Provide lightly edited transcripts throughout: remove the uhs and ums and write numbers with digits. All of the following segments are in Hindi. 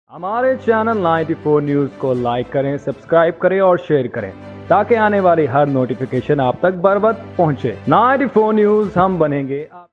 हमारे चैनल 94 न्यूज़ को लाइक करें, सब्सक्राइब करें और शेयर करें ताकि आने वाली हर नोटिफिकेशन आप तक बर वक्त पहुंचे। 94 न्यूज़, हम बनेंगे आप।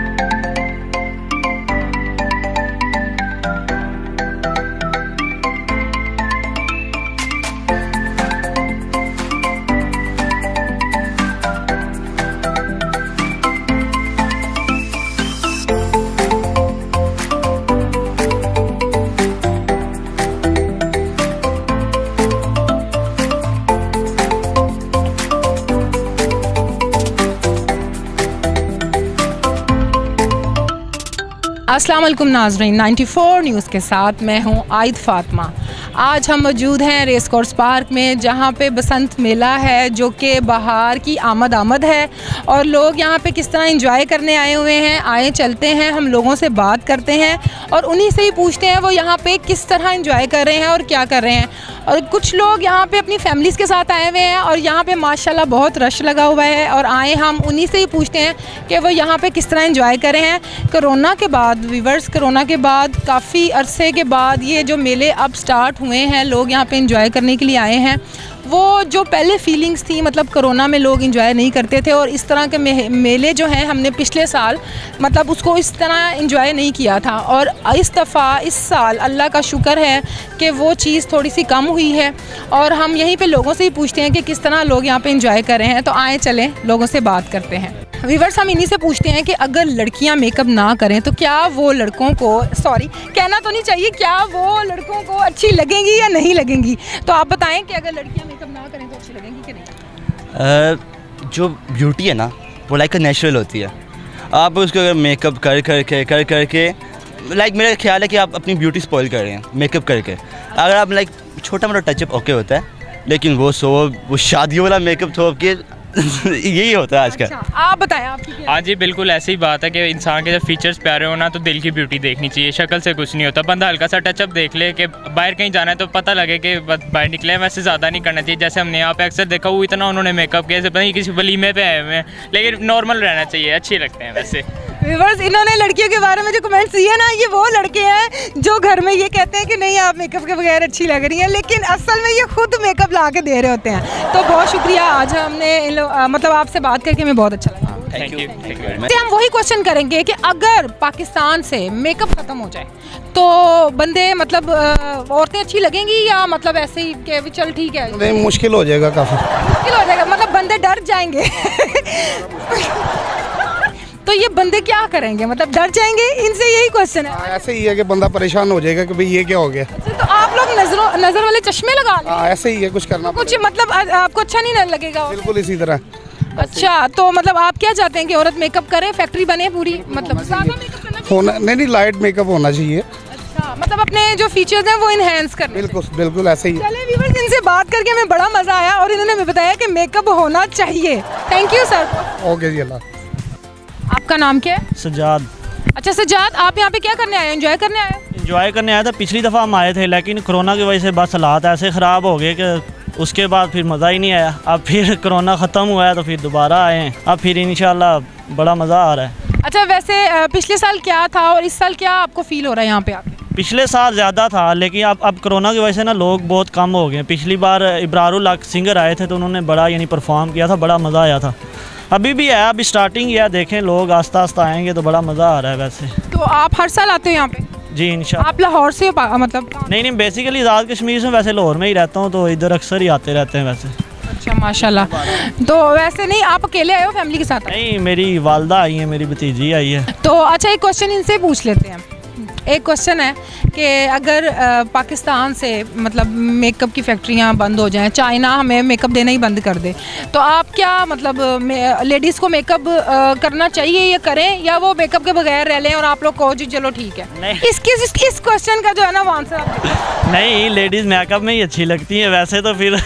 अस्सलाम वालेकुम नाज़रीन, 94 न्यूज़ के साथ मैं हूं आयद फ़ातिमा। आज हम मौजूद हैं रेस कोर्स पार्क में, जहां पे बसंत मेला है जो कि बहार की आमद है और लोग यहां पे किस तरह एंजॉय करने आए हुए हैं। आए चलते हैं, हम लोगों से बात करते हैं और उन्हीं से ही पूछते हैं वो यहां पे किस तरह एंजॉय कर रहे हैं और क्या कर रहे हैं। और कुछ लोग यहाँ पे अपनी फैमिलीज़ के साथ आए हुए हैं और यहाँ पे माशाल्लाह बहुत रश लगा हुआ है और आए हम उन्हीं से ही पूछते हैं कि वो यहाँ पे किस तरह एंजॉय कर रहे हैं। कोरोना के बाद वीवर्स, कोरोना के बाद काफ़ी अरसे के बाद ये जो मेले अब स्टार्ट हुए हैं, लोग यहाँ पे एंजॉय करने के लिए आए हैं। वो जो पहले फीलिंग्स थी, मतलब कोरोना में लोग एंजॉय नहीं करते थे और इस तरह के मेले जो हैं हमने पिछले साल मतलब उसको इस तरह एंजॉय नहीं किया था और इस दफ़ा इस साल अल्लाह का शुक्र है कि वो चीज़ थोड़ी सी कम हुई है और हम यहीं पे लोगों से ही पूछते हैं कि किस तरह लोग यहाँ पे एंजॉय कर रहे हैं। तो आए चलें लोगों से बात करते हैं। व्यूअर्स, हम इन्हीं से पूछते हैं कि अगर लड़कियां मेकअप ना करें तो क्या वो लड़कों को, सॉरी कहना तो नहीं चाहिए, क्या वो लड़कों को अच्छी लगेंगी या नहीं लगेंगी। तो आप बताएं कि अगर लड़कियां मेकअप ना करें तो अच्छी लगेंगी कि नहीं। जो ब्यूटी है ना वो लाइक नेचुरल होती है। आप उसको अगर मेकअप कर करके लाइक मेरा ख्याल है कि आप अपनी ब्यूटी स्पॉइल कर रहे हैं मेकअप करके। अगर आप लाइक छोटा मोटा टचअप ओके होता है, लेकिन वो शादियों वाला मेकअप थोप के यही होता है आज का। आप बताएं आपकी क्या? हाँ जी, बिल्कुल ऐसी ही बात है कि इंसान के जब फीचर्स प्यारे हो ना तो दिल की ब्यूटी देखनी चाहिए, शक्ल से कुछ नहीं होता। बंदा हल्का सा टचअप देख ले कि बाहर कहीं जाना है तो पता लगे कि बाहर निकले, वैसे ज़्यादा नहीं करना चाहिए। जैसे हमने यहाँ पे अक्सर देखा वो इतना उन्होंने मेकअप किया जैसे पता नहीं किसी वलीमे पे आए हुए हैं, लेकिन नॉर्मल रहना चाहिए, अच्छे लगते हैं वैसे। व्यूअर्स, इन्होंने लड़कियों के बारे में जो कमेंट्स दिए ना, ये वो लड़के हैं जो घर में ये कहते हैं कि नहीं आप मेकअप के बगैर अच्छी लग रही हैं, लेकिन असल में ये खुद मेकअप ला के दे रहे होते हैं। तो बहुत शुक्रिया, आज हमने मतलब आपसे बात करके हमें बहुत अच्छा लगा। Thank you very much. हम वही क्वेश्चन करेंगे कि अगर पाकिस्तान से मेकअप ख़त्म हो जाए तो बंदे मतलब औरतें अच्छी लगेंगी या मतलब ऐसे ही कि चल ठीक है? नहीं, मुश्किल हो जाएगा, काफ़ी मुश्किल हो जाएगा, मतलब बंदे डर जाएंगे। तो ये बंदे क्या करेंगे, मतलब डर जाएंगे? इनसे यही क्वेश्चन है। ऐसे ही है कि बंदा परेशान हो जाएगा कि भाई ये क्या हो गया। तो आप लोग नजर वाले चश्मे लगा लें? ऐसे ही है, कुछ करना कुछ मतलब आपको अच्छा नहीं लगेगा? बिल्कुल इसी तरह। अच्छा, तो मतलब आप क्या चाहते हैं कि औरत मेकअप करे, फैक्ट्री बने पूरी, मतलब ज़्यादा मेकअप करना चाहिए? नहीं, लाइट मेकअप होना चाहिए। अच्छा, मतलब अपने जो फीचर्स हैं वो इनहेंस करने। बिल्कुल ऐसे ही। चलिए व्यूअर्स, इनसे बात करके हमें बड़ा मज़ा आया और इन्होंने हमें बताया कि मेकअप होना चाहिए। Thank you sir. ओके जी, अल्लाह। आपका नाम क्या है? सज्जाद। अच्छा सज्जाद, आप यहाँ पे क्या करने आए? एंजॉय करने आए? एंजॉय करने आया था, पिछली दफ़ा हम आए थे, लेकिन कोरोना की वजह से बस हालात ऐसे ख़राब हो गए कि उसके बाद फिर मज़ा ही नहीं आया। अब फिर कोरोना ख़त्म हुआ है तो फिर दोबारा आए हैं, अब फिर इंशाल्लाह बड़ा मज़ा आ रहा है। अच्छा, वैसे पिछले साल क्या था और इस साल क्या आपको फील हो रहा है यहाँ पे आके? पिछले साल ज़्यादा था, लेकिन अब कोरोना की वजह से ना लोग बहुत कम हो गए। पिछली बार इब्रारुल हक सिंगर आए थे तो उन्होंने बड़ा यानी परफॉर्म किया था, बड़ा मज़ा आया था। अभी भी है, अभी स्टार्टिंग है, देखें लोग आस्ता आस्ता आएंगे तो बड़ा मज़ा आ रहा है। वैसे तो आप हर साल आते हो यहाँ पे? जी इंशाल्लाह। आप लाहौर से मतलब? नहीं, बेसिकली आज़ाद कश्मीर से, वैसे लाहौर में ही रहता हूँ, तो इधर अक्सर ही आते रहते हैं वैसे। अच्छा माशाल्लाह। तो वैसे नहीं, आप अकेले आए हो फैमिली के साथ? नहीं, मेरी वालदा आई है, मेरी भतीजी आई है। तो अच्छा, एक क्वेश्चन इनसे पूछ लेते हैं। एक क्वेश्चन है कि अगर पाकिस्तान से मतलब मेकअप की फैक्ट्रियां बंद हो जाएं, चाइना हमें मेकअप देना ही बंद कर दे, तो आप क्या मतलब लेडीज़ को मेकअप करना चाहिए या करें, या वो मेकअप के बगैर रह लें और आप लोग कहो जी चलो ठीक है? इस क्वेश्चन का जो है ना वो आंसर नहीं, लेडीज़ मेकअप में ही अच्छी लगती है वैसे तो फिर।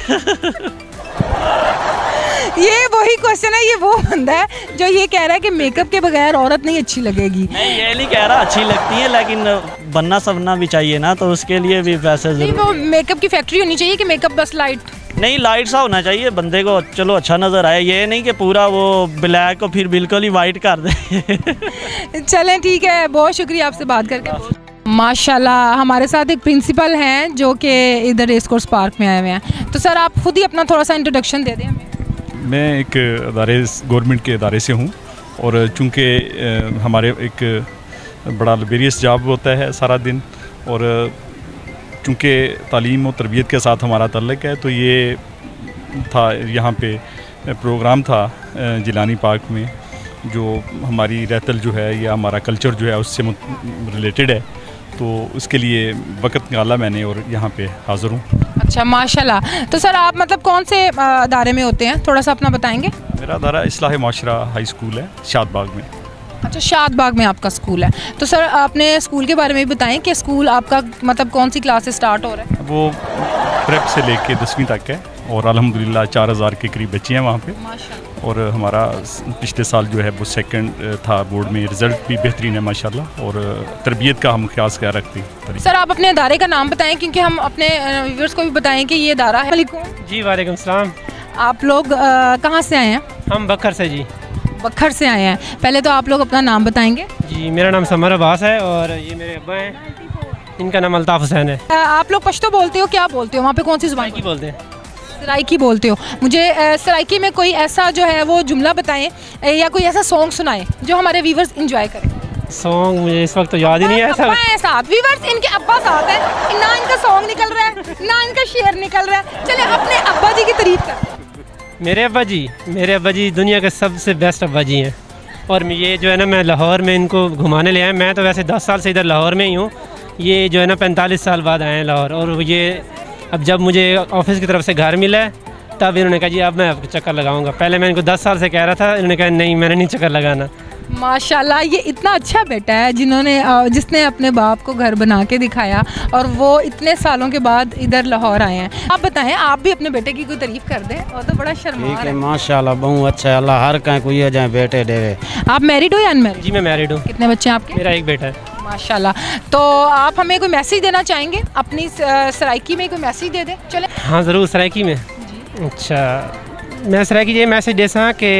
ये वही क्वेश्चन है, ये वो बंदा है जो ये कह रहा है कि मेकअप के बगैर औरत नहीं अच्छी लगेगी। नहीं, ये नहीं कह रहा अच्छी लगती है, लेकिन बनना सबना भी चाहिए ना, तो उसके लिए भी पैसे जरूर। वो मेकअप की फैक्ट्री होनी चाहिए कि मेकअप बस लाइट? नहीं, लाइट सा होना चाहिए, बंदे को चलो अच्छा नज़र आए, ये नहीं कि पूरा वो ब्लैक को फिर बिल्कुल ही वाइट कर दे। चलें ठीक है, बहुत शुक्रिया आपसे बात करके। माशाल्लाह हमारे साथ एक प्रिंसिपल हैं जो कि इधर रेस कोर्स पार्क में आए हुए हैं। तो सर आप खुद ही अपना थोड़ा सा इंट्रोडक्शन दे दें हमें। मैं एक गवर्नमेंट के अदारे से हूँ और चूँकि हमारे एक बड़ा लेबरियस जॉब होता है सारा दिन, और चूँकि तालीम और तरबियत के साथ हमारा ताल्लुक़ है, तो ये था यहाँ पे प्रोग्राम था जिलानी पार्क में, जो हमारी रहतल जो है या हमारा कल्चर जो है उससे रिलेटेड है, तो उसके लिए वक्त निकाला मैंने और यहाँ पे हाज़िर हूँ। अच्छा माशाल्लाह। तो सर आप मतलब कौन से अदारे में होते हैं, थोड़ा सा अपना बताएंगे? मेरा अदारा इस्लाह माशरा हाई स्कूल है शादबाग में। अच्छा शादबाग में आपका स्कूल है। तो सर अपने स्कूल के बारे में भी बताएं कि स्कूल आपका मतलब कौन सी क्लास से स्टार्ट हो रहा है? वो प्रेप से लेके 10वीं तक है और अल्हम्दुलिल्लाह 4000 के करीब बच्चे हैं वहाँ पे। और हमारा पिछले साल जो है वो सेकंड था बोर्ड में, रिज़ल्ट भी बेहतरीन है माशाल्लाह, और तरबियत का हम ख्याल क्या रखते हैं। सर आप अपने अदारे का नाम बताएं क्योंकि हम अपने व्यूअर्स को भी बताएं कि ये अदारा है। जी वालेकुम सलाम। आप लोग कहाँ से आए हैं? हम बखर से जी। बखर से आए हैं। पहले तो आप लोग अपना नाम बताएंगे। जी मेरा नाम समर अब्बास है और ये मेरे अब्बा हैं, इनका नाम अल्ताफ़ हुसैन है। आप लोग पश्तो बोलते हो, क्या बोलते हो वहाँ पे, कौन सी ज़ुबान की बोलते हैं? सराइकी बोलते हो। मुझे सराइकी में कोई ऐसा जो है वो जुमला बताएं या कोई ऐसा सॉन्ग सुनाएं जो हमारे व्यूवर्स एंजॉय करें। सॉन्ग मुझे इस वक्त तो याद ही नहीं है। साथ व्यूवर्स इनके अब्बा साथ है, ना इनका सॉन्ग निकल रहा है ना इनका शेर निकल रहा है। चले अपने अब्बा जी की तारीफ कर। मेरे अब्बा जी दुनिया के सबसे बेस्ट अब्बा जी हैं। और ये जो है ना, मैं लाहौर में इनको घुमाने ले आया। मैं तो वैसे 10 साल से इधर लाहौर में ही हूँ, ये जो है ना 45 साल बाद आए हैं लाहौर। और ये अब जब मुझे ऑफिस की तरफ से घर मिला है तब इन्होंने कहा जी अब मैं आपको चक्कर लगाऊंगा। पहले मैं इनको 10 साल से कह रहा था, इन्होंने कहा नहीं मैंने नहीं चक्कर लगाना। माशाल्लाह ये इतना अच्छा बेटा है जिसने अपने बाप को घर बना के दिखाया और वो इतने सालों के बाद इधर लाहौर आए हैं। आप बताएं, आप भी अपने बेटे की कोई तारीफ कर दें। और तो बड़ा शर्मा है। माशाल्लाह बहुत अच्छा है, अल्लाह हर कहीं कोई जाए बेटे देवे। आप मैरिड हो या अनमैरिड? जी मैं मैरिड हूँ। कितने बच्चे हैं आपके? मेरा एक बेटा है। माशाल्लाह। तो आप हमें कोई मैसेज देना चाहेंगे अपनी सराइकी में? कोई मैसेज दे दें। चले। हाँ ज़रूर। सराइकी में? अच्छा मैं सराइकी ये मैसेज दे सा कि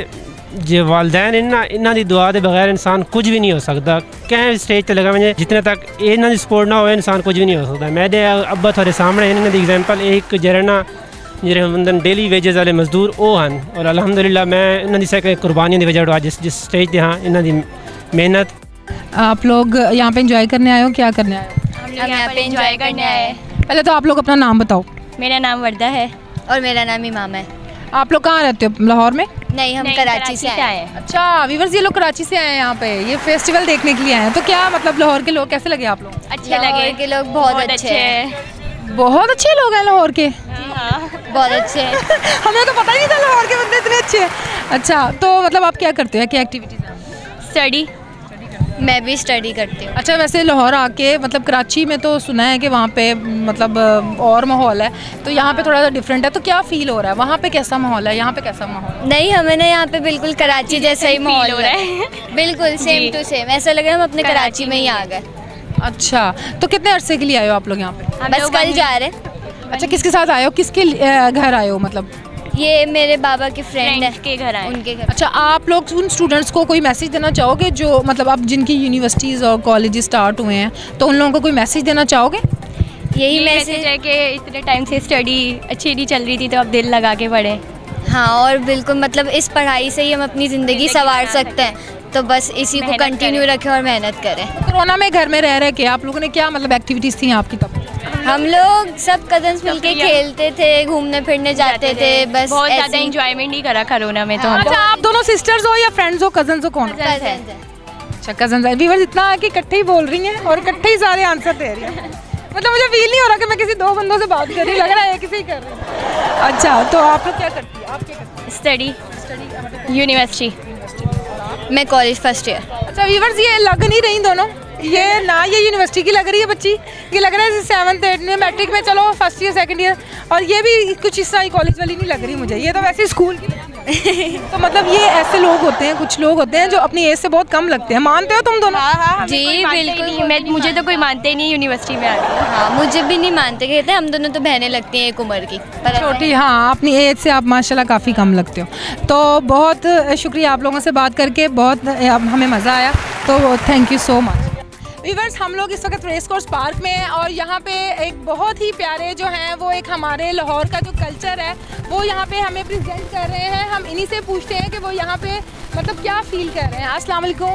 जो वालदैन इन्हों की दुआ के बगैर इंसान कुछ भी नहीं हो सकता। कहीं स्टेज पर लगा मुझे जितने तक इन्हों की सपोर्ट ना हो इंसान कुछ भी नहीं हो सकता। मेरे अब्बा थोड़े सामने इन्होंने दी एग्जाम्पल एक जरना जिन्हें डेली वेजेस वाले मजदूर वो हैं, और अलहमदुलिल्लाह मैं इन्होंने कुर्बानियों की वजह आज जिस स्टेज पर हाँ इन्हों की मेहनत। आप लोग यहाँ पे एंजॉय करने आए हो, क्या करने आए हो? हम लोग यहाँ पे एंजॉय करने आए हैं। पहले तो आप लोग अपना नाम बताओ। मेरा नाम वर्दा है और मेरा नाम इमाम है। आप लोग कहाँ रहते हो? लाहौर में? नहीं हम कराची से आए हैं। अच्छा व्यूअर्स ये लोग कराची से आए हैं यहाँ पे ये फेस्टिवल देखने के लिए आए हैं। तो क्या मतलब लाहौर के लोग कैसे लगे आप लोग? अच्छे लगे। लाहौर के लोग बहुत अच्छे हैं। बहुत अच्छे लोग हैं लाहौर के। हाँ बहुत अच्छे हैं। हमें तो पता ही नहीं था लाहौर के बंदे इतने अच्छे हैं। अच्छा तो मतलब आप क्या करते हो, क्या एक्टिविटीज़ हैं? स्टडी। मैं भी स्टडी करती हूँ। अच्छा वैसे लाहौर आके मतलब कराची में तो सुना है कि वहाँ पे मतलब और माहौल है, तो यहाँ पे थोड़ा सा डिफरेंट है। तो क्या फील हो रहा है वहाँ पे, कैसा माहौल है, यहाँ पे कैसा माहौल? नहीं हमें ना यहाँ पे बिल्कुल कराची जैसा ही माहौल हो रहा है। बिल्कुल सेम टू सेम, ऐसा लग रहा है हम अपने कराची में ही आ गए। अच्छा तो कितने अरसे के लिए आए हो आप लोग यहाँ पे? बस कल जा रहे हैं। अच्छा किसके साथ आए हो, किसके घर आए हो? मतलब ये मेरे बाबा के फ्रेंड के घर आए, उनके घर। अच्छा आप लोग उन स्टूडेंट्स को कोई मैसेज देना चाहोगे जो मतलब अब जिनकी यूनिवर्सिटीज़ और कॉलेज स्टार्ट हुए हैं, तो उन लोगों को कोई मैसेज देना चाहोगे? यही मैसेज है कि इतने टाइम से स्टडी अच्छी नहीं चल रही थी तो अब दिल लगा के पढ़े। हाँ और बिल्कुल मतलब इस पढ़ाई से ही हम अपनी ज़िंदगी संवार सकते हैं, तो बस इसी को कंटिन्यू रखें और मेहनत करें। कोरोना में घर में रह के आप लोगों ने क्या मतलब एक्टिविटीज़ थी आपकी तब? हम लोग सब कजन्स मिलके खेलते थे, घूमने फिरने जाते थे, बस बहुत ज़्यादा एंजॉयमेंट नहीं करा कोरोना में। तो अच्छा आप दोनों सिस्टर्स हो या फ्रेंड्स हो, कजन्स हो, कौन? अच्छा कजन्स है। व्यूअर्स इतना है कि इकट्ठे ही बोल रही हैं और इकट्ठे ही सारे आंसर दे रही हैं। मतलब मुझे फील नहीं हो रहा कि मैं किसी दो बंदों से बात कर रही, लग रहा है किसी ही कर रही हूँ। अच्छा तो आप लोग क्या करती है, आप क्या करती है? Study university. मैं कॉलेज फर्स्ट ईयर। अच्छा व्यूअर्स ये लग नहीं रही दोनों, ये ना ये यूनिवर्सिटी की लग रही है बच्ची, ये लग रहा है 7th 8th मैट्रिक में, चलो फर्स्ट ईयर सेकंड ईयर, और ये भी कुछ इस तरह कॉलेज वाली नहीं लग रही मुझे, ये तो वैसे स्कूल की तो मतलब ये ऐसे लोग होते हैं, कुछ लोग होते हैं जो अपनी एज से बहुत कम लगते हैं। मानते हो तुम दोनों? हाँ जी बिल्कुल। मुझे तो कोई मानते ही नहीं यूनिवर्सिटी में आके। हाँ मुझे भी नहीं मानते, कहते हैं हम दोनों तो बहनें लगती हैं एक उम्र की छोटी। हाँ अपनी एज से आप माशाल्लाह काफ़ी कम लगते हो। तो बहुत शुक्रिया आप लोगों से बात करके, बहुत हमें मज़ा आया, तो thank you so much. Viewers, हम लोग इस वक्त रेस कोर्स पार्क में हैं और यहाँ पे एक बहुत ही प्यारे जो हैं वो एक हमारे लाहौर का जो कल्चर है वो यहाँ पे हमें प्रेजेंट कर रहे हैं। हम इन्हीं से पूछते हैं कि वो यहाँ पे मतलब क्या फील कर रहे हैं। अस्सलाम वालेकुम।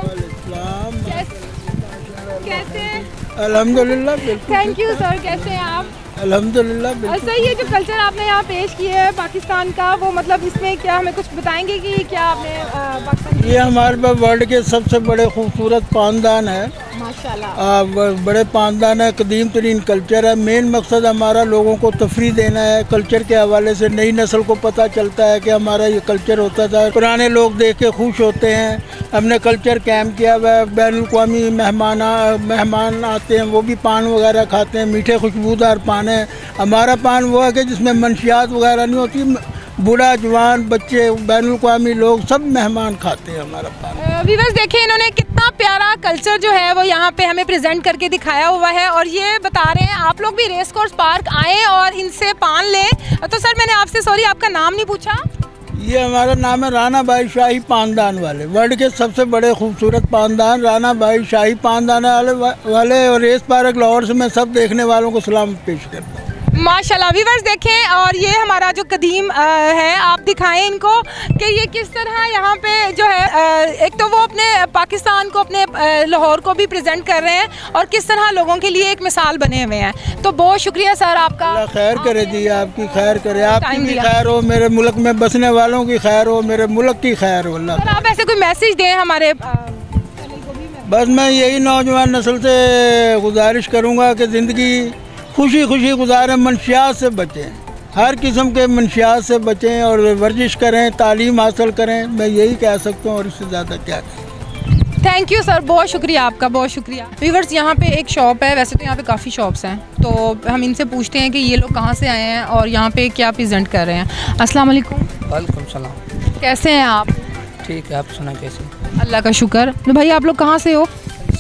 कैसे? अल्हम्दुलिल्लाह। Thank you sir. कैसे हैं आप? अल्हम्दुलिल्लाह। सर, ये जो कल्चर आपने यहाँ पेश किए है पाकिस्तान का, वो मतलब इसमें क्या हमें कुछ बताएंगे कि क्या आपने पाकिस्तान? ये हमारे पास वर्ल्ड के सबसे बड़े खूबसूरत पानदान है माशाल्लाह। बड़े पानदान है, कदीम तरीन कल्चर है। मेन मकसद हमारा लोगों को तफरी देना है। कल्चर के हवाले से नई नस्ल को पता चलता है कि हमारा ये कल्चर होता था। पुराने लोग देख के खुश होते हैं। हमने कल्चर कैंप किया हुआ है। बैनुल-अक़वामी मेहमान आते हैं, वो भी पान वगैरह खाते हैं। मीठे खुशबूदार पान है। हमारा पान वो है कि जिसमें मंशियात वगैरह नहीं होती। बूढ़ा जवान बच्चे बैनुल-अक़वामी लोग सब मेहमान खाते हैं हमारा पान। व्यूअर्स, देखिए इन्होंने कितना प्यारा कल्चर जो है वो यहाँ पे हमें प्रेजेंट करके दिखाया हुआ है और ये बता रहे हैं आप लोग भी रेस कोर्स पार्क आएँ और इनसे पान लें। तो सर, मैंने आपसे सॉरी आपका नाम नहीं पूछा। ये हमारा नाम है राना भाई शाही पानदान वाले। वर्ल्ड के सबसे बड़े खूबसूरत पानदान राना भाई शाही पानदान वाले और रेस पार्क लाहौर से मैं सब देखने वालों को सलाम पेश करता हूँ। माशाल्लाह। व्यूअर्स, देखें और ये हमारा जो कदीम है, आप दिखाएं इनको कि ये किस तरह यहाँ पे जो है एक तो वो अपने पाकिस्तान को, अपने लाहौर को भी प्रेजेंट कर रहे हैं और किस तरह लोगों के लिए एक मिसाल बने हुए हैं। तो बहुत शुक्रिया सर आपका। अल्लाह खैर करे जी, आपकी खैर करे, आपकी भी खैर हो, मेरे मुल्क में बसने वालों की खैर हो, मेरे मुल्क की खैर हो। अल्लाह। सर, आप ऐसे कोई मैसेज दें हमारे? बस मैं यही नौजवान नस्ल से गुजारिश करूँगा कि ज़िंदगी खुशी खुशी गुजारें, मंशियात से बचें, हर किस्म के मंशियात से बचें और वर्जिश करें, तालीम हासिल करें। मैं यही कह सकता हूँ और इससे ज़्यादा क्या कहें। थैंक यू सर, बहुत शुक्रिया आपका, बहुत शुक्रिया। व्यूअर्स, यहाँ पे एक शॉप है, वैसे तो यहाँ पे काफ़ी शॉप्स हैं, तो हम इनसे पूछते हैं कि ये लोग कहाँ से आए हैं और यहाँ पे क्या प्रेजेंट कर रहे हैं। अस्सलाम वालेकुम। वालेकुम सलाम। कैसे हैं आप? ठीक है, आप सुना कैसे? अल्लाह का शुक्र। तो भाई आप लोग कहाँ से हो?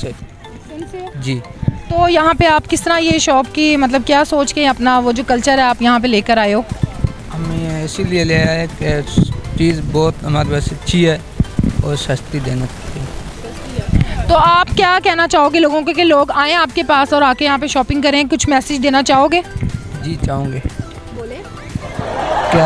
जी। तो यहाँ पे आप किस तरह ये शॉप की मतलब क्या सोच के अपना वो जो कल्चर है आप यहाँ पे लेकर आए हो? हमें इसीलिए ले आए कि चीज़ बहुत हमारे पास अच्छी है और सस्ती देना चाहिए। तो आप क्या कहना चाहोगे लोगों को कि लोग आएँ आपके पास और आके यहाँ पे शॉपिंग करें? कुछ मैसेज देना चाहोगे? जी चाहूँगे। बोले क्या?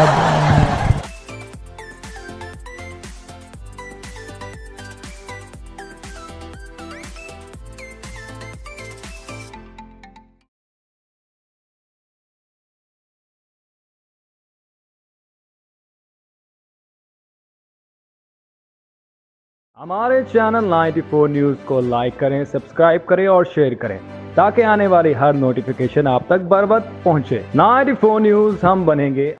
हमारे चैनल 94 न्यूज़ को लाइक करें, सब्सक्राइब करें और शेयर करें ताकि आने वाली हर नोटिफिकेशन आप तक बर वक्त पहुंचे। 94 न्यूज़, हम बनेंगे